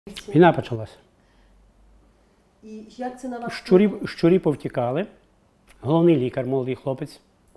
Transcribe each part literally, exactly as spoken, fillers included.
Війна почалася. І як це на вас? Щурі, щурі повтікали. Головний лікар, молодий хлопець.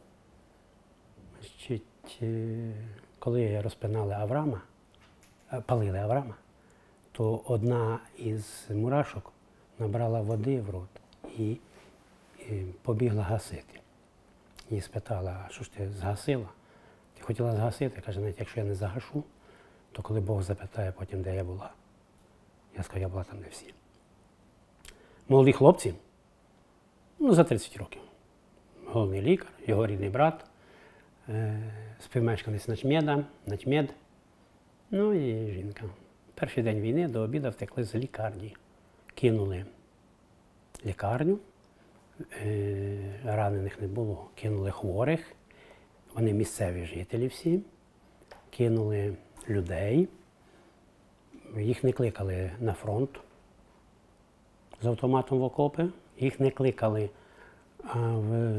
Значить, коли розпинали Аврама, палили Аврама, то одна із мурашок набрала води в рот і, і побігла гасити. Її спитала, а що ж ти згасила? Ти хотіла згасити? Каже, навіть якщо я не загашу, то коли Бог запитає потім, де я була. Я сказав, я була там не всі. Молоді хлопці, ну, за тридцять років. Головний лікар, його рідний брат, е, співмешканець начмеда, начмед, ну і жінка. Перший день війни до обіду втекли з лікарні. Кинули лікарню, е, ранених не було, кинули хворих, вони місцеві жителі всі, кинули людей, їх не кликали на фронт з автоматом в окопи, їх не кликали а, в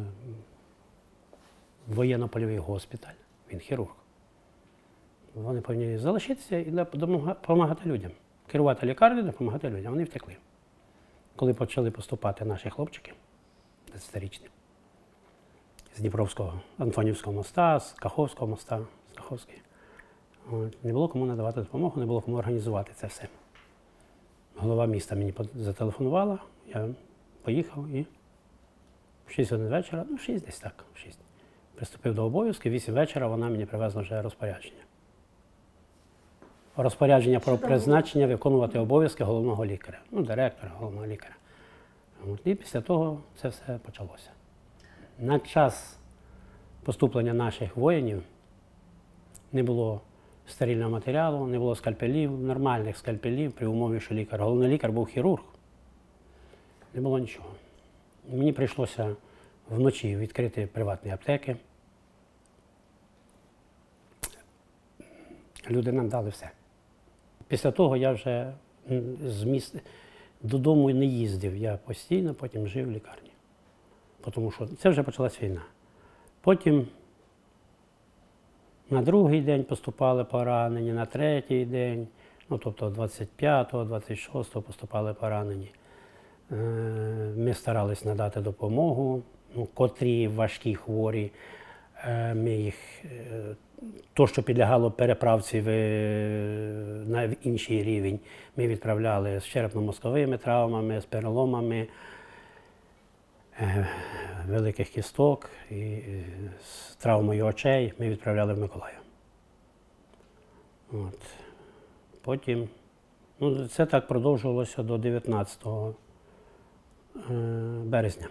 воєнно-польовий госпіталь, він хірург. Вони повинні залишитися і допомагати людям, керувати лікарнею, допомагати людям. Вони втекли. Коли почали поступати наші хлопчики, десятирічні, з Дніпровського, Антонівського моста, з Каховського моста, з Каховської, не було кому надавати допомогу, не було кому організувати це все. Голова міста мені зателефонувала, я поїхав і в шість годин вечора, ну шість десь так, в шість, приступив до обов'язків, в вісім вечора вона мені привезла вже розпорядження. Розпорядження про призначення виконувати обов'язки головного лікаря, ну директора, головного лікаря. І після того це все почалося. На час поступлення наших воїнів не було стерильного матеріалу, не було скальпелів, нормальних скальпелів, при умові, що лікар. Головний лікар був хірург. Не було нічого. Мені прийшлося вночі відкрити приватні аптеки. Люди нам дали все. Після того я вже з міста додому не їздив. Я постійно потім жив в лікарні. Тому що це вже почалась війна. Потім на другий день поступали поранені, на третій день, ну тобто двадцять п'ятого, двадцять шостого поступали поранені. Ми старались надати допомогу, ну, котрі важкі хворі, ми їх, то, що підлягало переправці в, на інший рівень, ми відправляли з черепно-мозковими травмами, з переломами великих кісток і з травмою очей ми відправляли в Миколаїв. От. Потім, ну, це так продовжувалося до дев'ятнадцятого березня.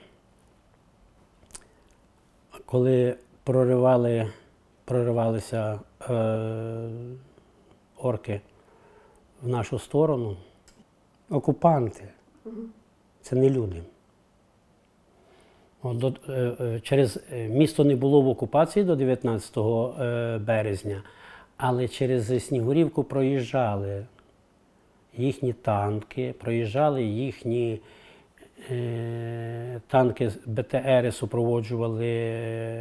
Коли проривали, проривалися е, орки в нашу сторону, окупанти, це не люди. От, до, е, через місто не було в окупації до дев'ятнадцятого березня, але через Снігурівку проїжджали їхні танки, проїжджали їхні е, танки Б Т Р, супроводжували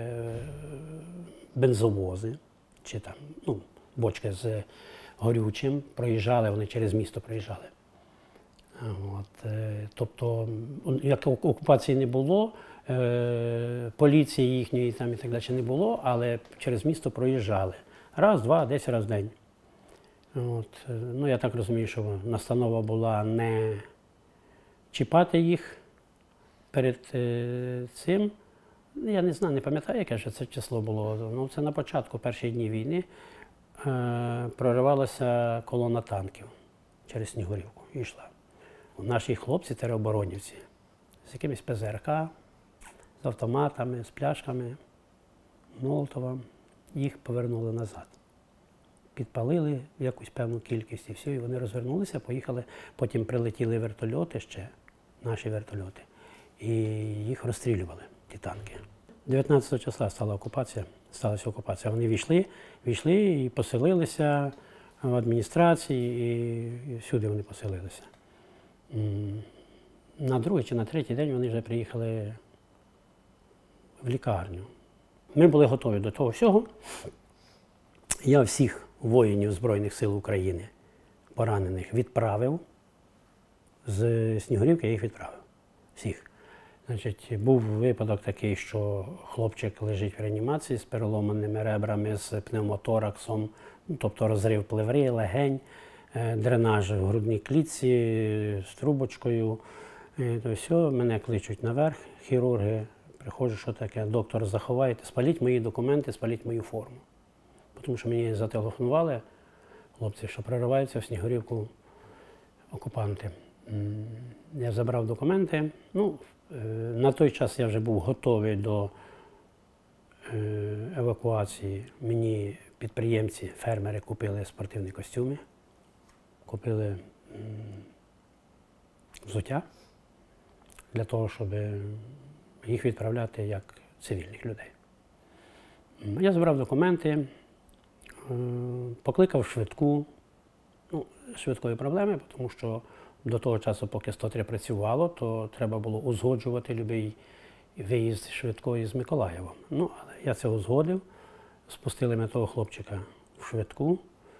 бензовози, чи там, ну, бочки з горючим, проїжджали, вони через місто проїжджали. От, е, тобто, як окупації не було, е, поліції їхньої там і так далі не було, але через місто проїжджали. Раз, два, десять разів в день. От, ну, я так розумію, що настанова була не чіпати їх перед е, цим. Я не знаю, не пам'ятаю, яке ж це число було. Ну, це на початку, перші дні війни, е, проривалася колона танків через Снігурівку і йшла. Наші хлопці, тероборонівці, з якимись Пе Зе Ер Ка, з автоматами, з пляшками, молотовом, їх повернули назад. Підпалили якусь певну кількість і все, і вони розвернулися, поїхали, потім прилетіли вертольоти ще, наші вертольоти, і їх розстрілювали, ті танки. дев'ятнадцятого числа стала окупація, сталася окупація. Вони війшли, війшли і поселилися в адміністрації, і, і всюди вони поселилися. На другий чи на третій день вони вже приїхали в лікарню. Ми були готові до того всього. Я всіх воїнів Збройних сил України поранених відправив. З Снігурівки я їх відправив. Всіх. Значить, був випадок такий, що хлопчик лежить в реанімації з переломаними ребрами, з пневмотораксом, ну, тобто розрив плеври, легень, дренаж в грудній клітці з трубочкою. І то все, мене кличуть наверх, хірурги, приходжу, що таке, доктор, заховайте, спаліть мої документи, спаліть мою форму. Тому що мені зателефонували хлопці, що прориваються в Снігурівку окупанти. Я забрав документи. Ну, на той час я вже був готовий до евакуації. Мені підприємці, фермери купили спортивні костюми, купили взуття для того, щоб їх відправляти як цивільних людей. Я забрав документи, покликав швидку. Ну, швидкої проблеми, тому що до того часу, поки сто три працювало, то треба було узгоджувати будь-який виїзд швидкої з Миколаєва. Ну, але я це узгодив, спустили ми того хлопчика в швидку,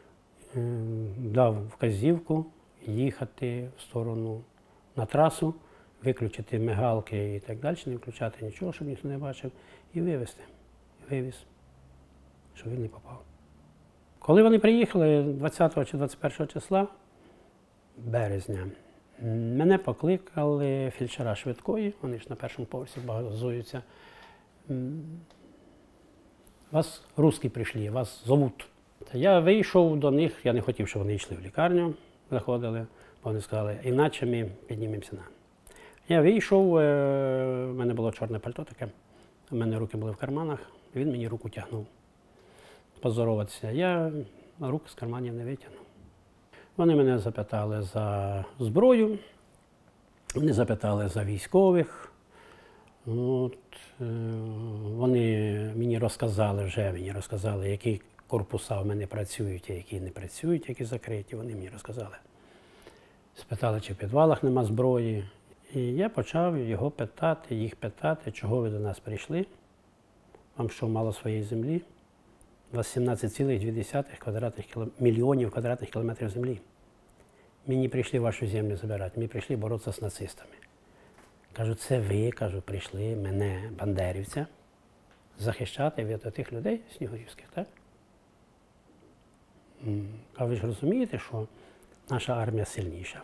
дав вказівку їхати в сторону на трасу, виключити мигалки і так далі, не включати нічого, щоб ніхто не бачив, і вивезти. Вивіз, щоб він не попав. Коли вони приїхали двадцятого чи двадцять першого числа березня, мене покликали фельдшера швидкої, вони ж на першому поверсі базуються. Вас русські прийшли, вас зовуть. Я вийшов до них, я не хотів, щоб вони йшли в лікарню, заходили, бо вони сказали, іначе ми піднімемося на. Я вийшов, в мене було чорне пальто таке, у мене руки були в карманах, він мені руку тягнув. Поздороватися. Я рук з карманів не витягнув. Вони мене запитали за зброю, вони запитали за військових. От, вони мені розказали, вже мені розказали, які корпуса в мене працюють, а які не працюють, які закриті. Вони мені розказали. Спитали, чи в підвалах нема зброї. І я почав його питати, їх питати, чого ви до нас прийшли, вам що, мало своєї землі? У вас сімнадцять цілих дві десятих квадратних мільйонів квадратних кілометрів землі. Ми не прийшли вашу землю забирати, ми прийшли боротися з нацистами. Кажу, це ви, кажу, прийшли мене, бандерівця, захищати від тих людей снігурівських, так? А ви ж розумієте, що наша армія сильніша.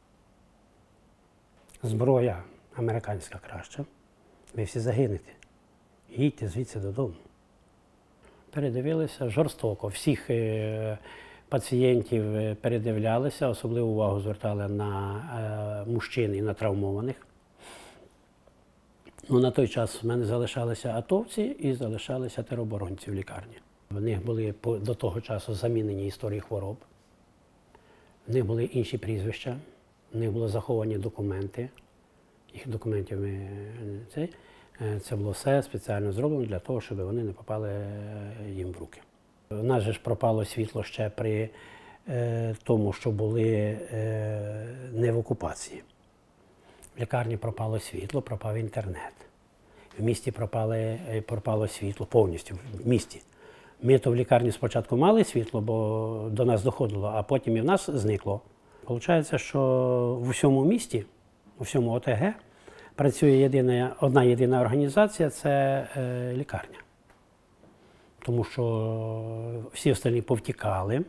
Зброя американська краща. Ви всі загинете. Їдьте звідси додому. Передивилися жорстоко. Всіх пацієнтів передивлялися, особливу увагу звертали на мужчин і на травмованих. Ну, на той час в мене залишалися атовці і залишалися тероборонці в лікарні. В них були до того часу замінені історії хвороб, в них були інші прізвища, в них були заховані документи. Їх документів ми це. Це було все спеціально зроблено для того, щоб вони не попали їм в руки. У нас же ж пропало світло ще при е, тому, що були е, не в окупації. В лікарні пропало світло, пропав інтернет. В місті пропали, пропало світло повністю, в місті. Ми то в лікарні спочатку мали світло, бо до нас доходило, а потім і в нас зникло. Получається, що в усьому місті, у всьому О Те Ге, працює єдина, одна єдина організація – це е, лікарня. Тому що всі остальні повтікали,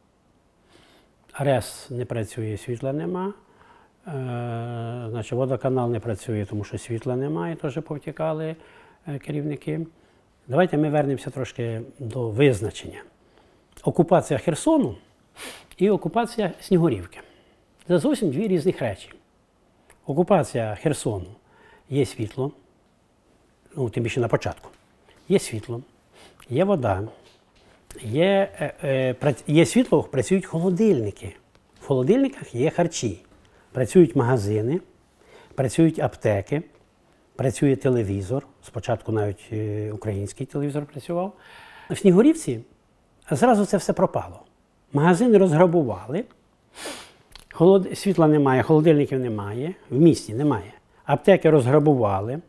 РЕС не працює, світла нема, е, значить, водоканал не працює, тому що світла немає, теж повтікали е, керівники. Давайте ми вернемося трошки до визначення. Окупація Херсону і окупація Снігурівки. Це зовсім дві різних речі. Окупація Херсону – є світло, ну, тим більше на початку. Є світло, є вода, є, е, е, є світло, працюють холодильники. В холодильниках є харчі. Працюють магазини, працюють аптеки, працює телевізор. Спочатку навіть е, український телевізор працював. В Снігурівці зразу це все пропало. Магазини розграбували. Холод... Світла немає, холодильників немає, в місті немає. Аптеки розграбували,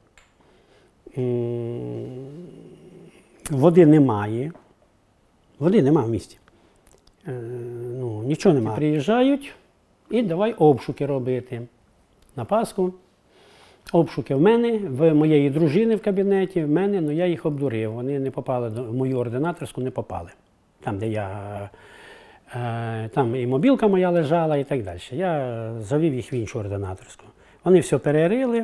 води немає, води немає в місті. Е, ну, нічого немає. Приїжджають і давай обшуки робити на Пасху. Обшуки в мене, в моєї дружини в кабінеті, в мене, ну я їх обдурив. Вони не попали, в мою ординаторську не попали. Там, де я, е, там і мобілка моя лежала і так далі. Я завів їх в іншу ординаторську. Вони все перерили.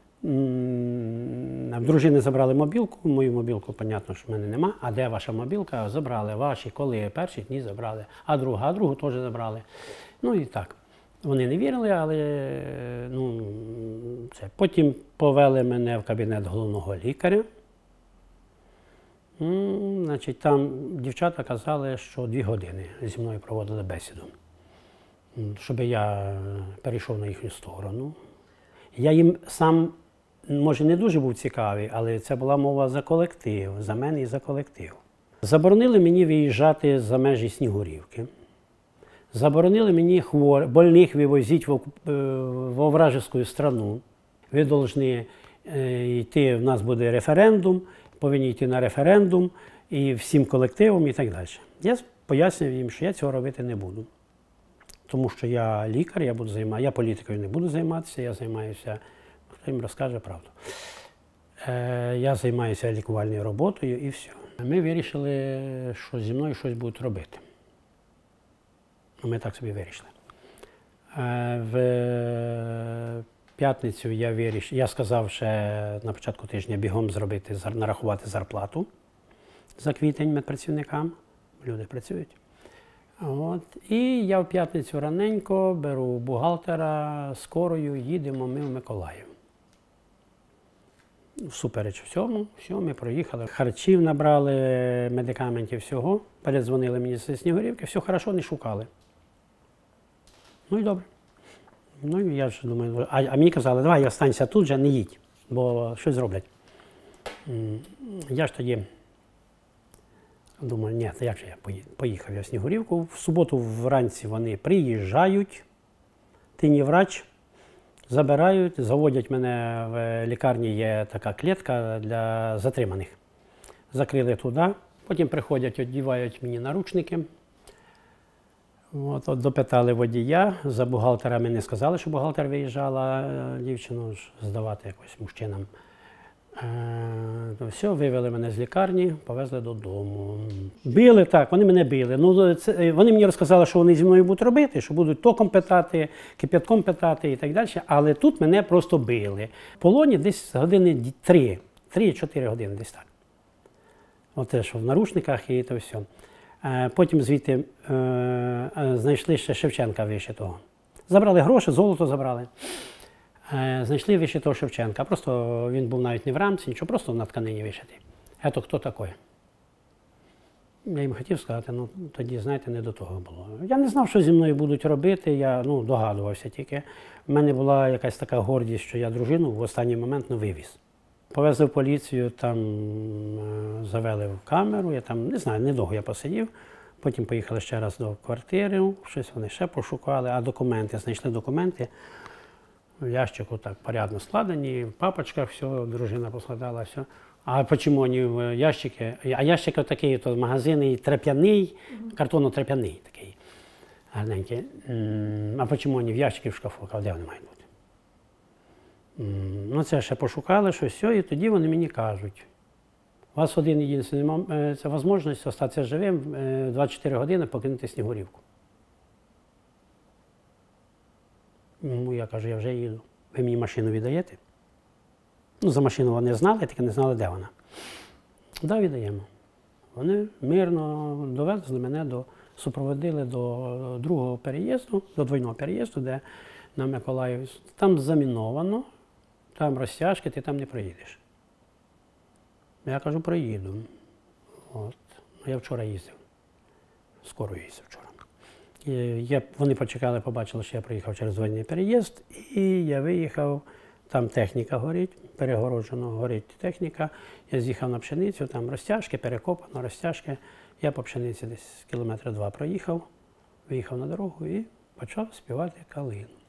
В дружини забрали мобілку, мою мобілку, понятно, що в мене нема. А де ваша мобілка? Забрали ваші, коли перші дні забрали, а друга, а другу теж забрали. Ну і так. Вони не вірили, але ну, це. Потім повели мене в кабінет головного лікаря. М, Значить, там дівчата казали, що дві години зі мною проводили бесіду, щоб я перейшов на їхню сторону. Я їм сам, може, не дуже був цікавий, але це була мова за колектив, за мене і за колектив. Заборонили мені виїжджати за межі Снігурівки. Заборонили мені хвор... больних вивозити в, в вражескую страну. Ви повинні е, йти, в нас буде референдум, повинні йти на референдум і всім колективом і так далі. Я пояснюю їм, що я цього робити не буду. Тому що я лікар, я буду займатися, я політикою не буду займатися, я займаюся, хто їм розкаже правду. Е, я займаюся лікувальною роботою і все. Ми вирішили, що зі мною щось будуть робити. Ми так собі вирішили. В п'ятницю я вирішив, я сказав ще на початку тижня бігом зробити, нарахувати зарплату за квітень медпрацівникам. Люди працюють. От. І я в п'ятницю раненько беру бухгалтера, скорою, їдемо ми в Миколаїв. Всупереч всьому, все, ми проїхали. Харчів набрали, медикаментів, всього. Передзвонили мені зі Снігурівки, все хорошо, не шукали. Ну і добре. Ну і я ж думаю, а, а мені казали, давай останься тут же, не їдь, бо щось зроблять. Я ж тоді думаю, ні, то як же я поїхав я в Снігурівку. В суботу вранці вони приїжджають, ти не врач, забирають, заводять мене в лікарні, є така клітка для затриманих. Закрили туди, потім приходять, одівають мені наручники. От, от допитали водія, за бухгалтера мені сказали, що бухгалтер виїжджала дівчину ж здавати якось мужчинам. Е, то все, вивели мене з лікарні, повезли додому. Били так, вони мене били. Ну, це, вони мені розказали, що вони зі мною будуть робити, що будуть током питати, кип'ятком питати і так далі, але тут мене просто били. В полоні десь години три, три-чотири години десь так. Оте, що в наручниках і то все. Потім звідти е, е, знайшли ще Шевченка вишитого. Забрали гроші, золото забрали. Е, знайшли вишитого Шевченка. Просто він був навіть не в рамці, нічого, просто на тканині вишитий. Це хто такий? Я їм хотів сказати, ну тоді, знаєте, не до того було. Я не знав, що зі мною будуть робити, я ну, догадувався тільки. У мене була якась така гордість, що я дружину в останній момент ну, вивіз. Повезли в поліцію, там е, завели в камеру, я там, не знаю, недовго я посидів. Потім поїхали ще раз до квартири, щось вони ще пошукали, а документи, знайшли документи. В ящику так порядно складені, в папочках все, дружина поскладала, все. А чому вони в ящики? А ящик такий, то магазин тряп'яний, картонно-тряп'яний такий, гарненький. А чому вони в ящики в шкафу? А де вони мають бути? Ну, це ще пошукали, що все, і тоді вони мені кажуть, у вас один єдиний це можливість залишитися живим двадцять чотири години покинути Снігурівку. Ну, я кажу, я вже їду. Ви мені машину віддаєте? Ну, за машину вони знали, тільки не знали, де вона. Да, віддаємо. Вони мирно довезли мене, до, супроводили до другого переїзду, до двойного переїзду, де на Миколаїв. Там заміновано, там розтяжки, ти там не проїдеш. Я кажу, проїду. От. Я вчора їздив. Скоро їздив вчора. І я, вони почекали, побачили, що я приїхав через двойний переїзд, і я виїхав, там техніка горить, перегороджено горить техніка. Я з'їхав на пшеницю, там розтяжки, перекопано, розтяжки. Я по пшениці десь кілометра два проїхав, виїхав на дорогу і почав співати калину.